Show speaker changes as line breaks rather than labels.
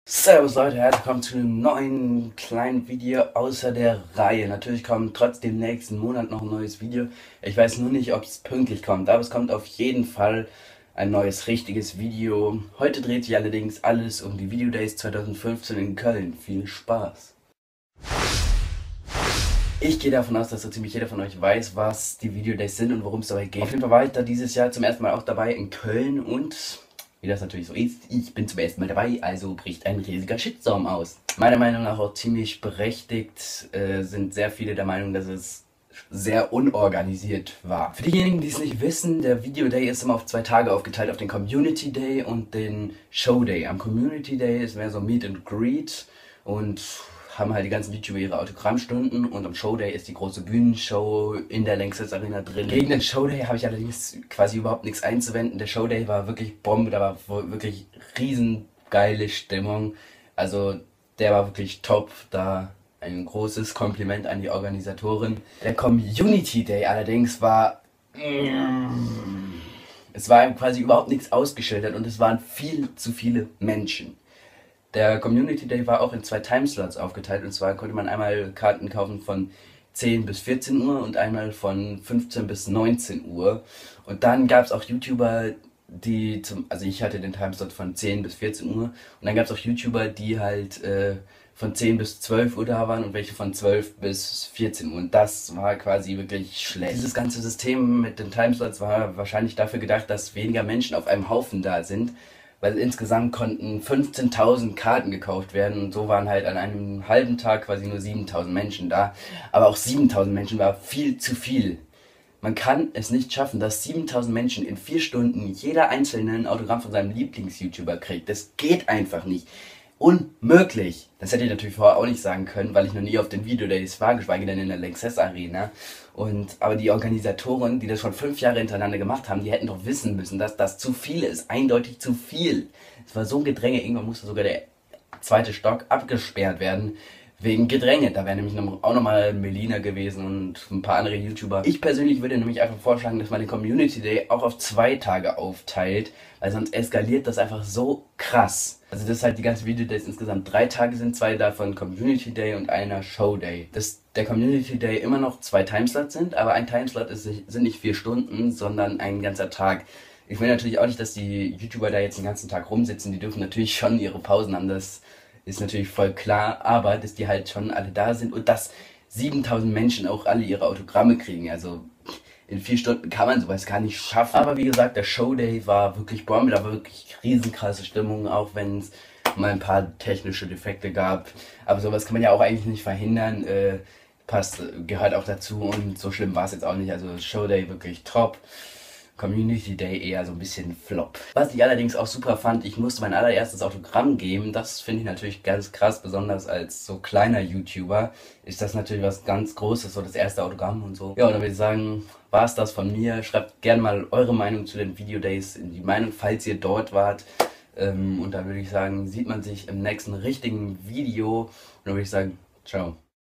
Servus Leute, herzlich willkommen zu einem neuen kleinen Video außer der Reihe. Natürlich kommt trotzdem nächsten Monat noch ein neues Video. Ich weiß nur nicht, ob es pünktlich kommt, aber es kommt auf jeden Fall ein neues richtiges Video. Heute dreht sich allerdings alles um die Video Days 2015 in Köln. Viel Spaß! Ich gehe davon aus, dass so ziemlich jeder von euch weiß, was die Video Days sind und worum es dabei geht. Auf jeden Fall war ich da dieses Jahr zum ersten Mal auch dabei in Köln und wie das natürlich so ist, ich bin zum ersten Mal dabei, also bricht ein riesiger Shitstorm aus. Meiner Meinung nach auch ziemlich berechtigt, sind sehr viele der Meinung, dass es sehr unorganisiert war. Für diejenigen, die es nicht wissen, der Video Day ist immer auf 2 Tage aufgeteilt, auf den Community Day und den Show Day. Am Community Day ist mehr so Meet and Greet und haben halt die ganzen YouTuber ihre Autogrammstunden und am Showday ist die große Bühnenshow in der Lanxess Arena drin. Gegen den Showday habe ich allerdings quasi überhaupt nichts einzuwenden. Der Showday war wirklich Bombe, da war wirklich riesengeile Stimmung. Also der war wirklich top, da ein großes Kompliment an die Organisatoren. Der Community Day allerdings war... Es war quasi überhaupt nichts ausgeschildert und es waren viel zu viele Menschen. Der Community Day war auch in 2 Timeslots aufgeteilt und zwar konnte man einmal Karten kaufen von 10 bis 14 Uhr und einmal von 15 bis 19 Uhr. Und dann gab es auch YouTuber, die also ich hatte den Timeslot von 10 bis 14 Uhr und dann gab es auch YouTuber, die halt von 10 bis 12 Uhr da waren und welche von 12 bis 14 Uhr. Und das war quasi wirklich schlecht. Dieses ganze System mit den Timeslots war wahrscheinlich dafür gedacht, dass weniger Menschen auf einem Haufen da sind. Weil insgesamt konnten 15.000 Karten gekauft werden und so waren halt an einem halben Tag quasi nur 7.000 Menschen da. Aber auch 7.000 Menschen war viel zu viel. Man kann es nicht schaffen, dass 7.000 Menschen in 4 Stunden jeder einzelne ein Autogramm von seinem Lieblings-YouTuber kriegt. Das geht einfach nicht. Unmöglich! Das hätte ich natürlich vorher auch nicht sagen können, weil ich noch nie auf den Video Days war, geschweige denn in der Lanxess Arena. Aber die Organisatoren, die das schon 5 Jahre hintereinander gemacht haben, die hätten doch wissen müssen, dass das zu viel ist. Eindeutig zu viel. Es war so ein Gedränge, irgendwann musste sogar der 2. Stock abgesperrt werden. Wegen Gedränge. Da wäre nämlich auch nochmal Melina gewesen und ein paar andere YouTuber. Ich persönlich würde nämlich einfach vorschlagen, dass man den Community Day auch auf 2 Tage aufteilt, weil sonst eskaliert das einfach so krass. Also dass halt die ganzen Video Days insgesamt 3 Tage sind, 2 davon Community Day und einer Show Day. Dass der Community Day immer noch 2 Timeslots sind, aber ein Timeslot sind nicht 4 Stunden, sondern ein ganzer Tag. Ich will natürlich auch nicht, dass die YouTuber da jetzt den ganzen Tag rumsitzen, die dürfen natürlich schon ihre Pausen haben, das ist natürlich voll klar, aber dass die halt schon alle da sind und dass 7.000 Menschen auch alle ihre Autogramme kriegen, also in 4 Stunden kann man sowas gar nicht schaffen. Aber wie gesagt, der Showday war wirklich Bombe, da war wirklich riesenkrasse Stimmung, auch wenn es mal ein paar technische Defekte gab. Aber sowas kann man ja auch eigentlich nicht verhindern, gehört auch dazu und so schlimm war es jetzt auch nicht. Also Showday wirklich top. Community Day eher so ein bisschen flop. Was ich allerdings auch super fand, ich musste mein allererstes Autogramm geben. Das finde ich natürlich ganz krass, besonders als so kleiner YouTuber ist das natürlich was ganz Großes, so das erste Autogramm und so. Ja, und dann würde ich sagen, war es das von mir. Schreibt gerne mal eure Meinung zu den Video Days in die Meinung, falls ihr dort wart. Und dann würde ich sagen, sieht man sich im nächsten richtigen Video. Und dann würde ich sagen, ciao.